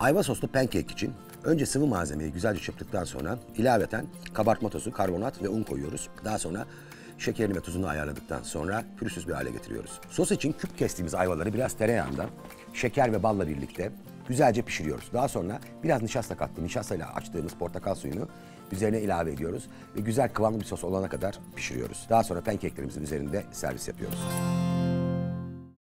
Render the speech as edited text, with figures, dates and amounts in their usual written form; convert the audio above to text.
Ayva soslu pankek için önce sıvı malzemeyi güzelce çırptıktan sonra ilaveten kabartma tozu, karbonat ve un koyuyoruz. Daha sonra şekerini ve tuzunu ayarladıktan sonra pürüzsüz bir hale getiriyoruz. Sos için küp kestiğimiz ayvaları biraz tereyağında şeker ve balla birlikte güzelce pişiriyoruz. Daha sonra biraz nişasta kattığımız, nişastayla açtığımız portakal suyunu üzerine ilave ediyoruz ve güzel kıvamlı bir sos olana kadar pişiriyoruz. Daha sonra pankeklerimizin üzerinde servis yapıyoruz.